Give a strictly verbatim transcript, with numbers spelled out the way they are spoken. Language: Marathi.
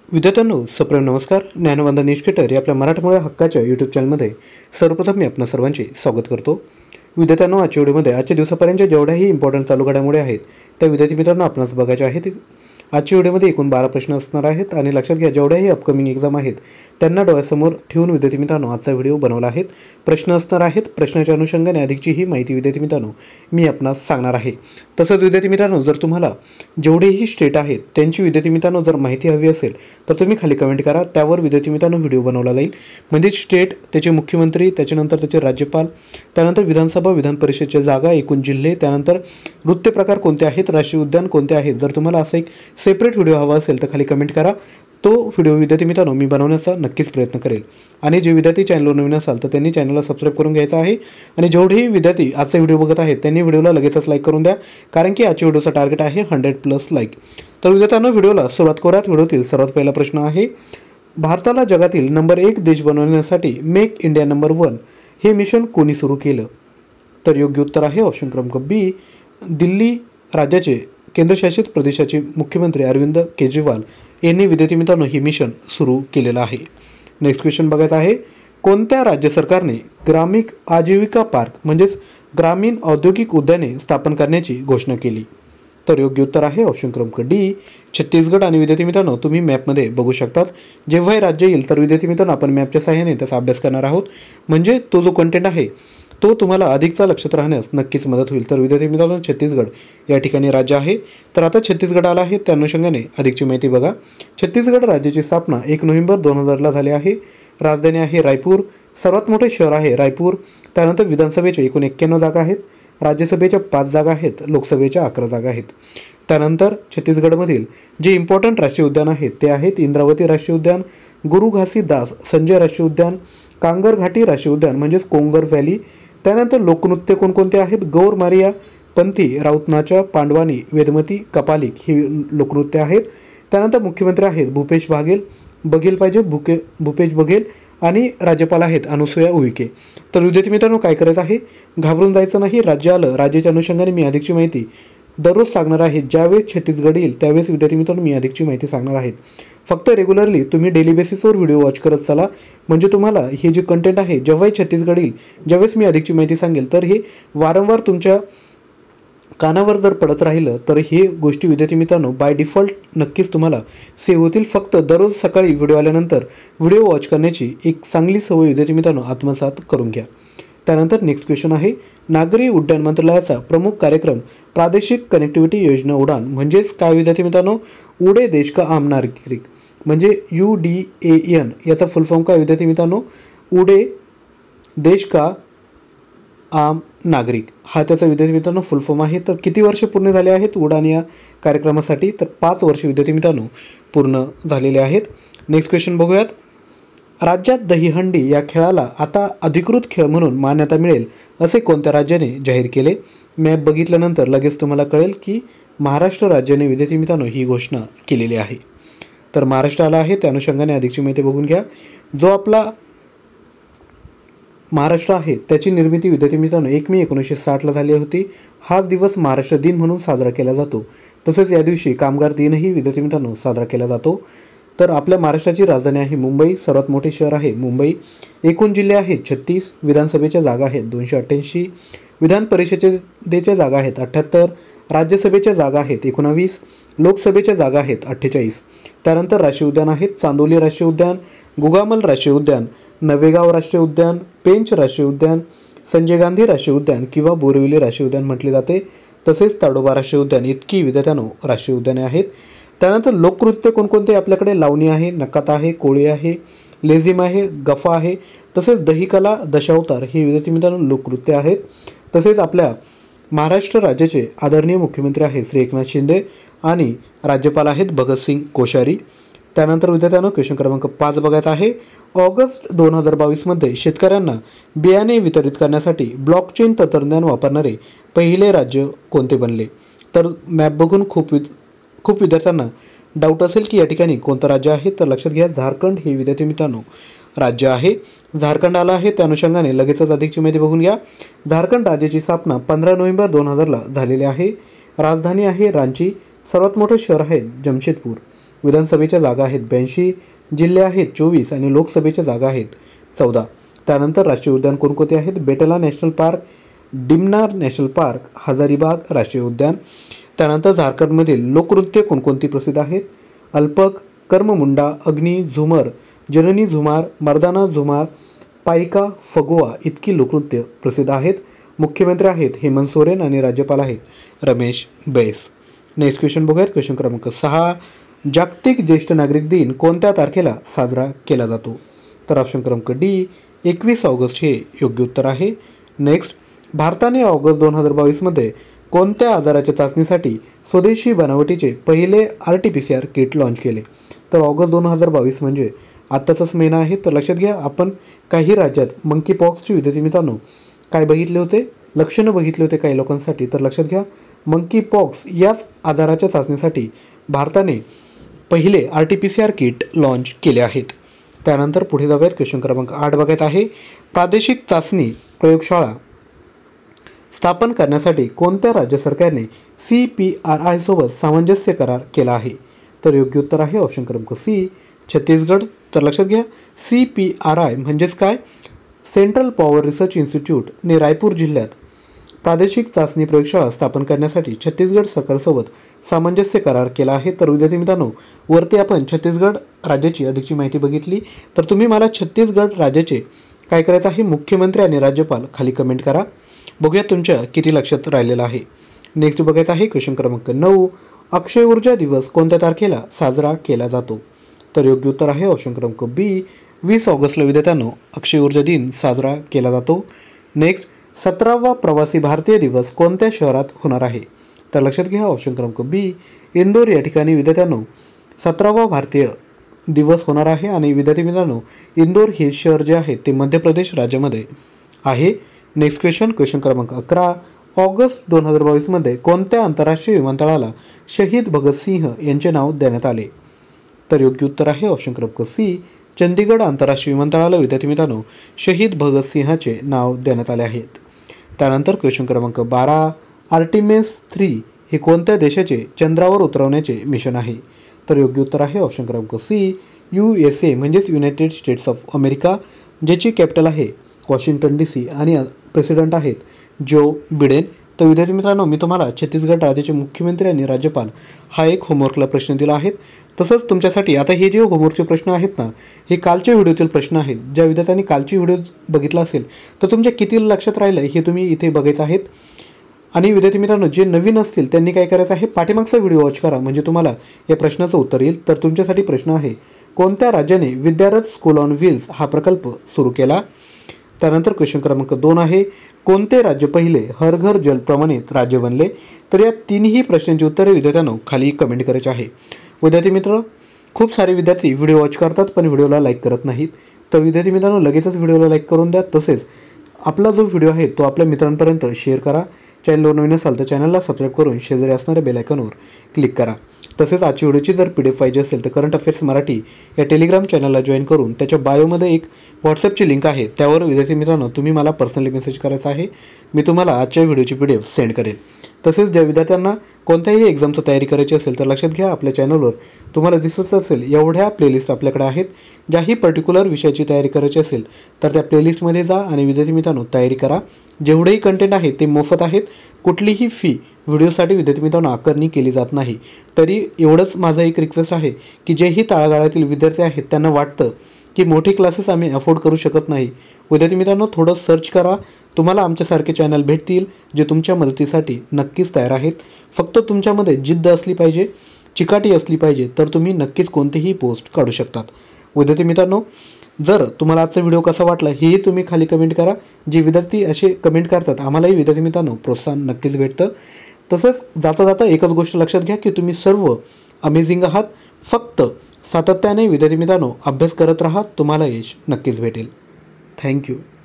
विद्यार्थ्यांनो, सप्रेम नमस्कार. ज्ञानवंदन निष्केटर या आपल्या मराठमोळ्या हक्काच्या यूट्यूब चॅनलमध्ये सर्वप्रथम मी आपणा सर्वांचे स्वागत करतो. विद्यार्थ्यांनो, आजच्या व्हिडिओमध्ये आजच्या दिवसापर्यंत जेवढ्याही इम्पॉर्टंट चालू घडामोडी आहेत त्या विद्यार्थी मित्रांनो आपणास बघायचे आहेत. आजच्या व्हिडिओमध्ये एकूण बारा प्रश्न असणार आहेत आणि लक्षात घ्या, जेवढ्याही अपकमिंग एक्झाम आहेत त्यांना डोळ्यासमोर ठेवून विद्यार्थी मित्रांनो आजचा व्हिडिओ बनवला आहे. प्रश्न असणार आहेत. प्रश्नाच्या अनुषंगाने अधिकची ही माहिती विद्यार्थी मित्रांनो मी आपणास सांगणार आहे. तसंच विद्यार्थी मित्रांनो, जर तुम्हाला जेवढेही स्टेट आहेत त्यांची विद्यार्थी मित्रांनो जर माहिती हवी असेल तर तुम्ही खाली कमेंट करा. त्यावर विद्यार्थी मित्रांनो व्हिडिओ बनवला जाईल. म्हणजे स्टेट, त्याचे मुख्यमंत्री, त्याच्यानंतर त्याचे राज्यपाल, त्यानंतर विधानसभा, विधान परिषदेच्या जागा, एकूण जिल्हे, त्यानंतर नृत्य प्रकार कोणते आहेत, राष्ट्रीय उद्यान कोणते आहेत. जर तुम्हाला असं एक सेपरेट व्हिडिओ हवा असेल तर खाली कमेंट करा. तो व्हिडिओ विद्यार्थी मित्रांनो मी बनवण्याचा नक्कीच प्रयत्न करेल. आणि जे विद्यार्थी चॅनलवर नवीन असाल तर त्यांनी चॅनलला सबस्क्राईब करून घ्यायचं आहे. आणि जेवढेही विद्यार्थी आजचा व्हिडिओ बघत आहेत त्यांनी व्हिडिओला लगेचच लाईक करून द्या, कारण की आजच्या व्हिडिओचा टार्गेट आहे हंड्रेड प्लस लाईक. तर विद्यार्थ्यांनो, व्हिडिओला सुरुवात करूयात. व्हिडिओतील सर्वात पहिला प्रश्न आहे, भारताला जगातील नंबर एक देश बनवण्यासाठी मेक इंडिया नंबर वन हे मिशन कोणी सुरू केलं? तर योग्य उत्तर आहे ऑप्शन क्रमांक बी, दिल्ली राज्याचे केंद्रशासित प्रदेशाचे मुख्यमंत्री अरविंद केजरीवाल यांनी विद्यार्थी मित्रांनो हे मिशन सुरू केलेलं आहे. नेक्स्ट क्वेश्चन बघायचा आहे, कोणत्या राज्य सरकारने ग्रामीण आजीविका पार्क म्हणजेच ग्रामीण औद्योगिक उद्याने स्थापन करण्याची घोषणा केली? तर योग्य उत्तर आहे ऑप्शन क्रमांक डी, छत्तीसगड. आणि विद्यार्थी मित्रांनो तुम्ही मॅपमध्ये बघू शकतात, जेव्हा हे राज्य येईल तर विद्यार्थी मित्रांनो आपण मॅपच्या सहाय्याने त्याचा अभ्यास करणार आहोत. म्हणजे तो जो कंटेंट आहे तो तुम्हाला अधिकचा लक्षात राहण्यास नक्कीच मदत होईल. तर विद्यार्थी मित्रांनो, छत्तीसगड या ठिकाणी राज्य आहे. तर आता छत्तीसगड आला आहे, त्या अनुषंगाने अधिकची माहिती बघा. छत्तीसगड राज्याची स्थापना एक नोव्हेंबर दोन हजारला झाली आहे. राजधानी आहे रायपूर. सर्वात मोठे शहर आहे रायपूर. त्यानंतर विधानसभेच्या एकूण एक्क्याण्णव जागा आहेत, राज्यसभेच्या पाच जागा आहेत, लोकसभेच्या अकरा जागा आहेत. त्यानंतर छत्तीसगडमधील जे इम्पॉर्टंट राष्ट्रीय उद्यान आहेत ते आहेत इंद्रावती राष्ट्रीय उद्यान, गुरु घासीदास संजय राष्ट्रीय उद्यान, कांगर घाटी राष्ट्रीय उद्यान म्हणजेच कोंगर व्हॅली. त्यानंतर लोकनृत्य कोणकोणते आहेत? गौर मारिया, पंथी, राऊतनाचा, पांडवानी, वेदमती, कपालिक ही लोकनृत्य आहेत. त्यानंतर मुख्यमंत्री आहेत भूपेश बाघेल बघेल पाहिजे भूके भूपेश बघेल आणि राज्यपाल आहेत अनुसूया उईके. तर विद्यार्थी मित्रांनो काय करायचं आहे, घाबरून जायचं नाही. राज्य आलं, राज्याच्या अनुषंगाने मी अधिकची माहिती दररोज सांगणार आहे. ज्यावेळेस छत्तीसगड येईल त्यावेळेस विद्यार्थी मित्रांनो मी अधिकची माहिती सांगणार आहे. फक्त रेग्युलरली तुम्ही डेली बेसिसवर व्हिडिओ वॉच करत चला, म्हणजे तुम्हाला हे जे कंटेंट आहे जेव्हाही छत्तीसगड येईल ज्यावेळेस मी अधिकची माहिती सांगेल तर हे वारंवार तुमच्या कानावर जर पडत राहिलं तर हे गोष्टी विद्यार्थी मित्रांनो बाय डिफॉल्ट नक्कीच तुम्हाला सेव्ह होतील. फक्त दररोज सकाळी व्हिडिओ आल्यानंतर व्हिडिओ वॉच करण्याची एक चांगली सवय विद्यार्थी मित्रांनो आत्मसात करून घ्या. त्यानंतर नेक्स्ट क्वेश्चन आहे, नागरी उड्डाण मंत्रालयाचा प्रमुख कार्यक्रम प्रादेशिक कनेक्टिव्हिटी योजना उडान म्हणजेच काय विद्यार्थी मित्रांनो? उडे देश का आम नागरिक म्हणजे यू डी ए एन याचा फुल फॉर्म काय विद्यार्थी मित्रांनो? उडे देश का आम नागरिक हा त्याचा विद्यार्थी मित्रांनो फुल फॉर्म आहे. तर किती वर्ष पूर्ण झाले आहेत उडान या कार्यक्रमासाठी? तर पाच वर्ष विद्यार्थी मित्रांनो पूर्ण झालेले आहेत. नेक्स्ट क्वेश्चन बघूयात, राज्यात दहीहंडी या खेळाला आता अधिकृत खेळ म्हणून मान्यता मिळेल असे कोणत्या राज्याने जाहीर केले? मॅप बघितल्यानंतर लगेच तुम्हाला कळेल की महाराष्ट्र राज्याने विद्यार्थी मित्रांनो ही घोषणा केलेली आहे. तर महाराष्ट्र आला आहे, त्या अनुषंगाने अधिकची माहिती बघून घ्या. जो आपला महाराष्ट्र आहे त्याची निर्मिती विद्यार्थी मित्रांनो एक मे एकोणीसशे साठला झाली होती. हाच दिवस महाराष्ट्र दिन म्हणून साजरा केला जातो. तसेच या दिवशी कामगार दिनही विद्यार्थी मित्रांनो साजरा केला जातो. तर आपल्या महाराष्ट्राची राजधानी आहे मुंबई, सर्वात मोठे शहर आहे मुंबई. एकूण जिल्हे आहेत छत्तीस, विधानसभेच्या जागा आहेत दोनशे अठ्ठ्याऐंशी, विधान परिषदेच्या जागा आहेत अठ्ठ्याहत्तर, राज्यसभेच्या जागा आहेत एकोणावीस, लोकसभेच्या जागा आहेत अठ्ठेचाळीस. त्यानंतर राष्ट्रीय उद्यान आहेत चांदोली राष्ट्रीय उद्यान, गुगामल राष्ट्रीय उद्यान, नवेगाव राष्ट्रीय उद्यान, पेंच राष्ट्रीय उद्यान, संजय गांधी राष्ट्रीय उद्यान किंवा बोरिवली राष्ट्रीय उद्यान म्हटले जाते. तसेच ताडोबा राष्ट्रीय उद्यान इतकी विद्यार्थ्यांनो राष्ट्रीय उद्याने आहेत. त्यानंतर लोकनृत्य कोणकोणते आपल्याकडे? लावणी आहे, नकात आहे, कोळी आहे, लेझिम आहे, गफा आहे, तसेच दहीकला, दशावतार हे विद्यार्थी मित्रांनो लोकनृत्य आहेत. तसेच आपल्या महाराष्ट्र राज्याचे आदरणीय मुख्यमंत्री आहेत श्री एकनाथ शिंदे आणि राज्यपाल आहेत भगतसिंग कोश्यारी. त्यानंतर विद्यार्थ्यांनो क्वेश्चन क्रमांक पाच बघायचा आहे, ऑगस्ट दोन हजार बावीसमध्ये शेतकऱ्यांना बियाणे वितरित करण्यासाठी ब्लॉकचेन तंत्रज्ञान वापरणारे पहिले राज्य कोणते बनले? तर मॅप बघून खूप खूप विद्यार्थ्यांना डाऊट असेल की या ठिकाणी कोणतं राज्य आहे. तर लक्षात घ्या, झारखंड हे विद्यार्थी मित्रांनो राज्य आहे. झारखंड आला आहे, त्या अनुषंगाने लगेचच अधिकची माहिती बघून घ्या. झारखंड राज्याची स्थापना पंधरा नोव्हेंबर दोन हजारला झालेली आहे. राजधानी आहे रांची, सर्वात मोठे शहर आहे जमशेदपूर. विधानसभेच्या जागा आहेत ब्याऐंशी, जिल्हे आहेत चोवीस आणि लोकसभेच्या जागा आहेत चौदा. त्यानंतर राष्ट्रीय उद्यान कोणकोणते आहेत? Betla national park, Dimnar national park, Hazaribagh राष्ट्रीय उद्यान. त्यानंतर झारखंडमधील लोकनृत्य कोणकोणती प्रसिद्ध आहेत? अल्पक, कर्ममुंडा, अग्नी, झुमर, जननी झुमार, मर्दाना झुमार, पायका, फगवा इतकी लोकनृत्य प्रसिद्ध आहेत. मुख्यमंत्री आहेत हेमंत सोरेन आणि राज्यपाल आहेत रमेश बैस. नेक्स्ट क्वेश्चन बघूयात. क्वेश्चन क्रमांक सहा. जागतिक ज्येष्ठ नागरिक दिन कोणत्या तारखेला साजरा केला जातो? तर ऑप्शन क्रमांक डी एकवीस ऑगस्ट हे योग्य उत्तर आहे. नेक्स्ट, भारताने ऑगस्ट दोन हजार बावीसमध्ये कोणत्या आजाराच्या चाचणीसाठी स्वदेशी बनावटीचे पहिले R T P C R kit launch केले? तर ऑगस्ट दोन हजार बावीस म्हणजे आत्ताचाच महिना आहे. तर लक्षात घ्या, आपण काही राज्यात मंकी पॉक्सची विद्यार्थी मित्रांनो काय बघितले होते? लक्षणं बघितले होते काही लोकांसाठी. तर लक्षात घ्या, मंकी पॉक्स याच आजाराच्या चाचणीसाठी भारताने पहिले R T P C R kit launch केले आहेत. त्यानंतर पुढे जाऊयात. क्वेश्चन क्रमांक आठ बघायचा आहे. प्रादेशिक चाचणी प्रयोगशाळा स्थापन करण्यासाठी कोणत्या राज्य सरकारने सी पी आर आय सोबत सामंजस्य करार केला आहे? तर योग्य उत्तर आहे ऑप्शन क्रमांक सी छत्तीसगड. तर लक्षात घ्या, सी पी आर आय म्हणजेच काय? सेंट्रल पॉवर रिसर्च इन्स्टिट्यूटने रायपूर जिल्ह्यात प्रादेशिक चाचणी प्रयोगशाळा स्थापन करण्यासाठी छत्तीसगड सरकारसोबत सामंजस्य करार केला आहे. तर विद्यार्थी मित्रांनो, वरती आपण छत्तीसगड राज्याची अधिकची माहिती बघितली. तर तुम्ही मला छत्तीसगड राज्याचे काय करायचं आहे? मुख्यमंत्री आणि राज्यपाल खाली कमेंट करा. बघूया तुमच्या किती लक्षात राहिलेलं आहे. नेक्स्ट बघायचं आहे. क्वेश्चन क्रमांक नऊ. अक्षय ऊर्जा दिवस कोणत्या तारखेला साजरा केला जातो? तर योग्य उत्तर आहे ऑप्शन क्रमांक बी वीस ऑगस्टला विद्यार्थ्यांनो अक्षय ऊर्जा दिन साजरा केला जातो. नेक्स्ट, सतरावा प्रवासी भारतीय दिवस कोणत्या शहरात होणार आहे? तर लक्षात घ्या ऑप्शन क्रमांक बी इंदोर या ठिकाणी विद्यार्थ्यांनो सतरावा भारतीय दिवस होणार आहे. आणि विद्यार्थी मित्रांनो, इंदोर हे शहर जे आहे ते मध्य प्रदेश राज्यामध्ये आहे. Next question. क्वेश्चन क्रमांक अकरा. ऑगस्ट दोन हजार बावीसमध्ये कोणत्या आंतरराष्ट्रीय विमानतळाला शहीद भगतसिंह यांचे नाव देण्यात आले? तर योग्य उत्तर आहे ऑप्शन क्रमांक सी चंदीगड आंतरराष्ट्रीय विमानतळाला विद्यार्थी मित्रांनो शहीद भगतसिंहाचे नाव देण्यात आले आहेत. त्यानंतर क्वेश्चन क्रमांक बारा. आर्टिमिस थ्री हे कोणत्या देशाचे चंद्रावर उतरवण्याचे मिशन आहे? तर योग्य उत्तर आहे ऑप्शन क्रमांक सी यू एस ए म्हणजेच युनायटेड स्टेट्स ऑफ अमेरिका, ज्याची कॅपिटल आहे वॉशिंग्टन डी सी आणि प्रेसिडेंट आहेत जो बिडेन. तर विद्यार्थी मित्रांनो, मी तुम्हाला छत्तीसगड राज्याचे मुख्यमंत्री आणि राज्यपाल हा एक होमवर्कला प्रश्न दिला आहे. तसंच तुमच्यासाठी आता हे जे होमवर्कचे प्रश्न आहेत ना, हे कालच्या व्हिडिओतील प्रश्न आहेत. ज्या विद्यार्थ्यांनी कालची व्हिडिओ बघितला असेल तर तुमच्या किती लक्षात राहिलं हे तुम्ही इथे बघायचं आहेत. आणि विद्यार्थी मित्रांनो, जे नवीन असतील त्यांनी काय करायचं आहे? पाठीमागचा व्हिडिओ वॉच करा, म्हणजे तुम्हाला या प्रश्नाचं उत्तर येईल. तर तुमच्यासाठी प्रश्न आहे, कोणत्या राज्याने विद्यारथ स्कूल ऑन व्हील्स हा प्रकल्प सुरू केला? त्यानंतर क्वेश्चन क्रमांक दोन आहे, कोणते राज्य पहिले हर घर जल प्रमाणित राज्य बनले? तर या तिन्ही प्रश्नांची उत्तरे विद्यार्थ्यांनो खाली कमेंट करायची आहे. विद्यार्थी मित्र, खूप सारे विद्यार्थी व्हिडिओ वॉच करतात पण व्हिडिओला लाईक करत नाहीत. तर विद्यार्थी मित्रांनो, लगेचच व्हिडिओला लाईक करून द्या. तसेच आपला जो व्हिडिओ आहे तो आपल्या मित्रांपर्यंत शेअर करा. चॅनलवर नवीन असाल तर चॅनलला सबस्क्राईब करून शेजारी असणाऱ्या बेल आयकॉनवर क्लिक करा. तसेच आजची व्हिडिओची जर पी डी एफ पाहिजे असेल तर करंट अफेअर्स मराठी या टेलिग्राम चॅनलला जॉईन करून त्याच्या बायोमध्ये एक व्हॉट्सअपची लिंक आहे, त्यावर विद्यार्थी मित्रांनो तुम्ही मला पर्सनली मेसेज करायचा आहे. मी तुम्हाला आजच्या व्हिडिओची पी डी एफ सेंड करेल. तसेच ज्या विद्यार्थ्यांना कोणत्याही एक्झामची तयारी करायची असेल तर लक्षात घ्या, आपल्या चॅनलवर तुम्हाला दिसत असेल एवढ्या प्लेलिस्ट आपल्याकडे आहेत. ज्याही पर्टिक्युलर विषयाची तयारी करायची असेल तर त्या प्लेलिस्टमध्ये जा आणि विद्यार्थी मित्रांनो तयारी करा. जेवढेही कंटेंट आहे ते मोफत आहेत. कुठलीही फी व्हिडिओसाठी विद्यार्थी मित्रांनो आकारणी केली जात नाही. तरी एवढंच माझं एक रिक्वेस्ट आहे की जेही तळागाळातील विद्यार्थी आहेत त्यांना वाटतं की मोठे क्लासेस आम्ही अफोर्ड करू शकत नाही, विद्यार्थी मित्रांनो थोडं सर्च करा, तुम्हाला आमच्यासारखे चॅनल भेटतील जे तुमच्या मदतीसाठी नक्कीच तयार आहेत. फक्त तुमच्यामध्ये जिद्द असली पाहिजे, चिकाटी असली पाहिजे, तर तुम्ही नक्कीच कोणतीही पोस्ट काढू शकतात. विद्यार्थी मित्रांनो, जर तुम्हाला आजचा व्हिडिओ कसा वाटला हेही तुम्ही खाली कमेंट करा. जे विद्यार्थी असे कमेंट करतात आम्हालाही विद्यार्थी मित्रांनो प्रोत्साहन नक्कीच भेटतं. तसंच जाता जाता एकच गोष्ट लक्षात घ्या की तुम्ही सर्व अमेझिंग आहात. फक्त सातत्याने विद्यार्थी मित्रांनो अभ्यास करत राहा, तुम्हाला यश नक्कीच भेटेल. थँक्यू.